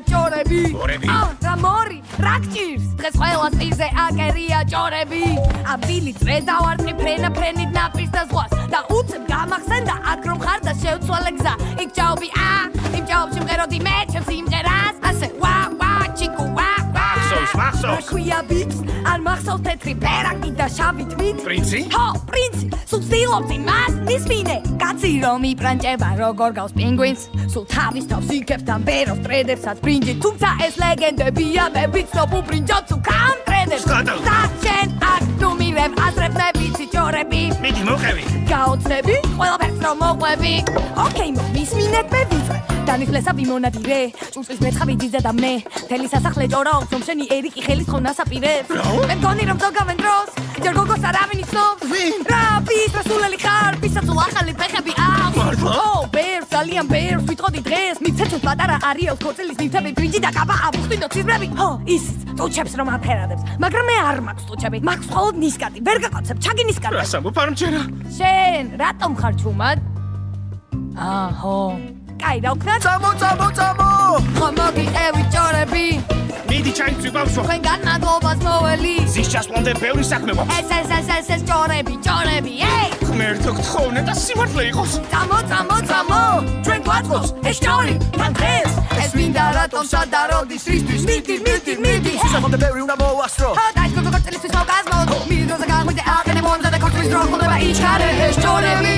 ჭორები რა მორი რა გჭირს დღეს ყველა წირზე აკერია ჭორები აბილი წრე დავარტყი ფრენით ნაპირს და ზღვას და უცებ გამახსენდა აქ რომ ხარ და შევცვალე გზა იქ ჭაობი იმ ჭაობში მღეროდი მე ჩემს იმღერას ასე ვა ჩიკუ ვა მახსოვს ქვია ბიჭს არ მახსოვს თეთრი პერაკი და შავი თვით პრინცი ხო პრინცი სულ ვცდილობ იმას ისმინე კაცი რომ იპრანჭება როგორ გავს პინგვინს სულ თავის თავს იქებს და მბერავს ტრედერსაც ბრინჯით თუმცა ეს ლეგენდებია მე ვიცნობ უბრინჯად თუ კამტრედებს და შენ აქ თუ მირებ აზრებს მე ვიცი ჭორები მიდი მოყევი გაოცნები ყველაფერს რომ მოყვები ოკეი მისმინეთ მე ვიწრე დანიხლესა ვიმონადირე ჭურჭლის მეცხავი ძიძა და მე მთელი სასახლე ჭორაობს რომ შენი ერიკი ხელის ხოვნა საპირებს მე მგონი რომ ზოგავენ დროს ჯერ გოგოს არავინ იცნობს რა ვის რასულელი ხარ ვისაც ახალი ფეხები აქვს ო ბერს ძალიან ბერს ვიტყოდი დღეს მიცეჩოს პატარა არიელს ქორწილის ნივთები ბრინჯი და კაბა აბუხტინო ცისბრები ხო ისიც ტუჩებს რომ აფერადებს მაგრამ მე არ მაქვს ტუჩები მაქვს მხოლოდ ნისკარტი ვერ გაკოცებ ჩაგი ნისკარტი რა სამბო ფარმჩერა შენ რატომ ხარ ჩუმად აჰო კაი რა ვქნათ წამო ხო მოგიყევი ჭორები მიდი ჩაიწვი ბავშვო თქვენგან მადლობას მოველი ზის ჩასვლამდე ბევრი საქმე მაქვს ეს ჭორები ეი ღმერთო გთხოვნე და სიმართლე იყოს წამო ჩვენ გვაწყობს ეს ჭორი თან დღეს ეს მინდა რატომ სადაროდის რისთვის მიდი სისხლამდე ბევრი უნდა მოვასწრო დაიწყო ქორწილისთვის მოგაზმო მიდი დროზე გაღვიძე აღენე მომზადე ქორწილის დრო ხდება იჩარე ეს ჭორები